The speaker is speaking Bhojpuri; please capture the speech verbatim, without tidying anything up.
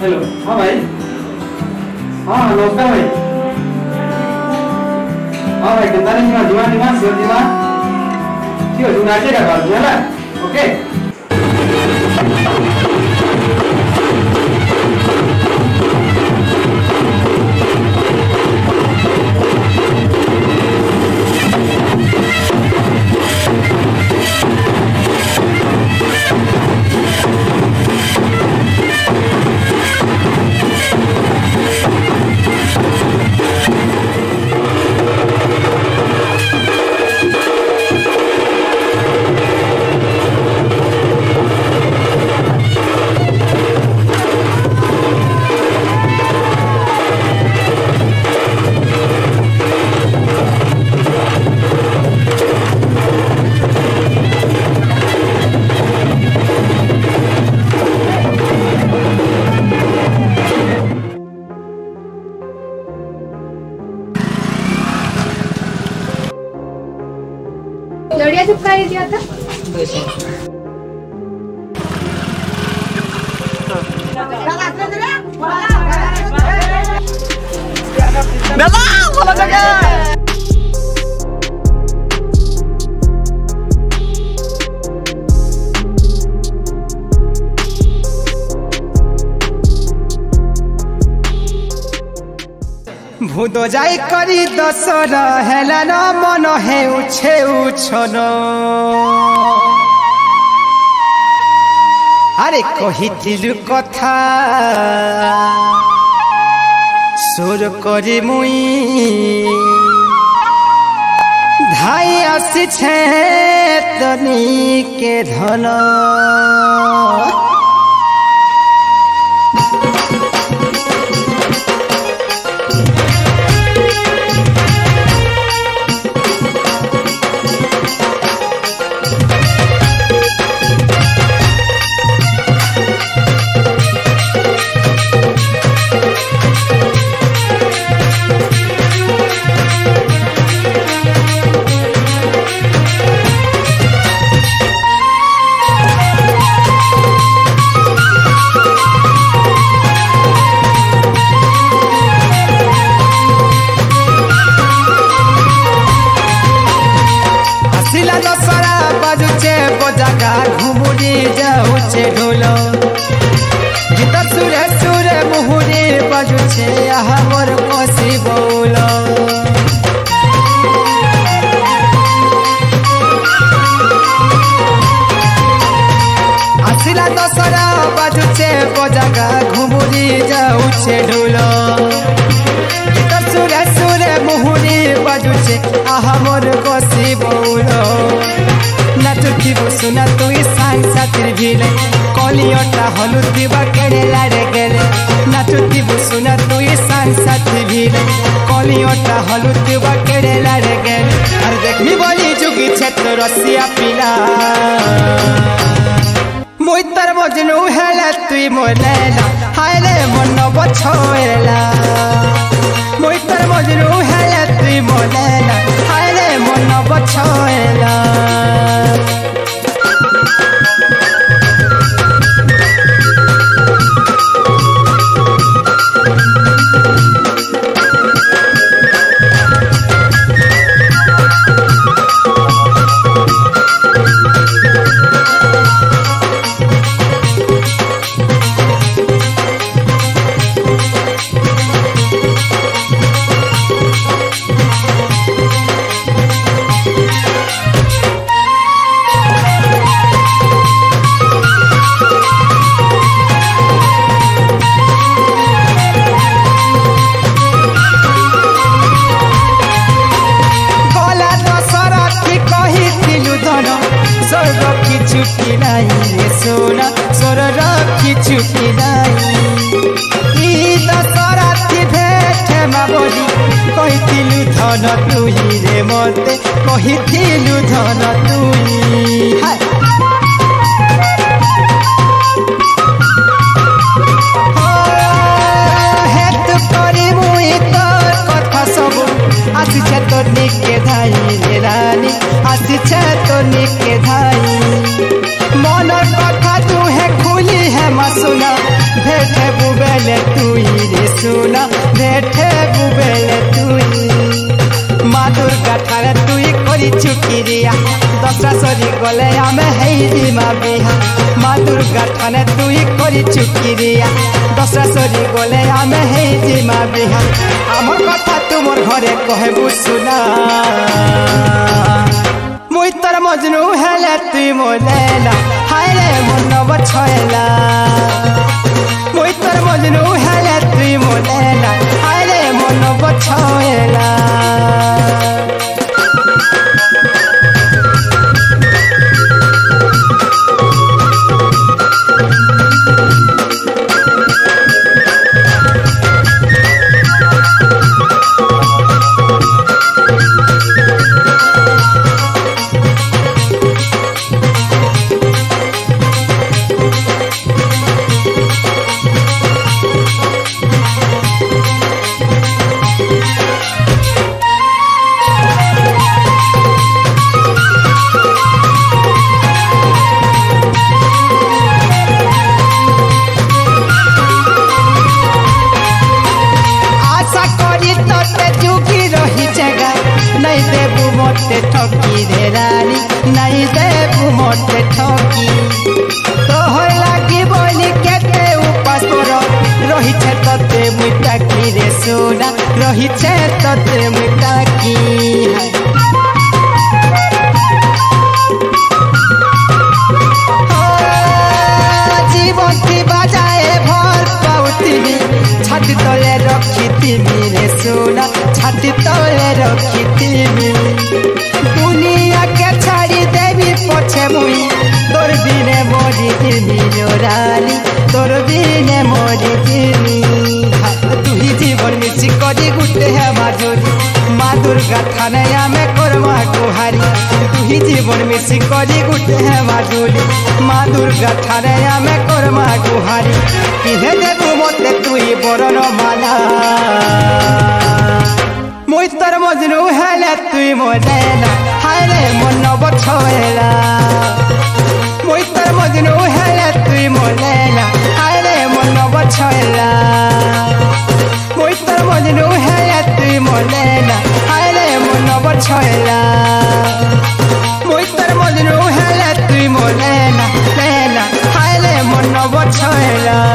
हेलो हाँ भाई हाँ नमस्कार भाई हाँ भाई केंता नहीं जीवा जीवा जीवा सिर जीवा ठीक है तू नाचे का बात है ना ओके लड़िया चिपका दिया था भूत जाई करी दसर हेला न मन हे उछे उछन अरे कहिथिलु कथा सुर करी मुई धाई आसी छे तनी के धन घुमुरी जाऊचे ढोलो गीत सुरे सुरे मुहुरी बजुचे आहा मोर कोसी बोलो आसिला दसरा बजुचे बजागा घुमुरी जाऊचे ढोलो गीत सुरे सुरे मुहुरी बजुचे आहा मोर कोसी बोलो नाचुथिबो सुना तुई सांग सातिर भिले कलियोटा हलुथिबा केड़े लारे गेले नाचुथिबो सुना तुई सांग सातिर भिले कलियोटा हलुथिबा केड़े लारे गेले अरे देखनी बोली जुगी क्षेत्र रसिया पिला मुई तर मजनू हेला तुई मोलेला हाय रे मन बछोएला मुई तर मजनू हेला तुई मोलेला हाय रे मन बछोएला चुकी नहीं सोना सोर रखी चुकी नहीं दशरा थी भेट माबली कही धन तुई रे मते कही धन तुई हेतु करी मुई तोर कथा सब आसी तो निके धाई रानी आसी तो निके धाई मन कथा तू है खुली है मसुना भेटे बुबे बुबेले तुई रे सुना भेटे बुबेले तुई माँ दुर्गा ठारे तुई करी चुकिरिया दशरा सरी गले आमे हेई माँ बिहा माँ दुर्गा ठाने तुई करी चुकिरिया दशरा सरी गले आमे हेई माँ बिहा आमर कथा तुमर घरे कहबू सुना मुई तोर मजनू हेले तुई मोलेला हाय रे मन बछेला मुई तोर मजनू हेले तुई मोलेला हाय रे मन बछेला मोटे ठकी रे रानी नहीं देबू मोटे ठकी तो होय लागी बोली केते उपास करो रही छे तते मुटा की रे सोना रही छे तते मुटा की जीवन की बजाए भर पाउती छाती तले रखी तिमी रे सोना छाती तले रखी तिमी दुनिया के छाड़ी देवी पछे मुई तोर बिने मोरी तिमी रानी तोर बिने मोरी तिमी तुही जीवन मिची करी गुटे है माधुरी माँ दुर्गा थाने आमे करवा गुहारी तुही जीवन मिची करी गुटे है माधुरी माँ दुर्गा थाने आमे करवा गुहारी पिहे देबू मते तुई बरन माला मुई तोर मजनू हेले तुई मोलेला हाय रे मन बछेला मुई तोर मजनू हेले तुई मोलेला हाय रे मन बछेला मुई तोर मजनू हेले तुई मोलेला हाय रे मन बछेला मुई तोर मजनू हेले तुई मोलेला लेला हाय रे मन बछेला।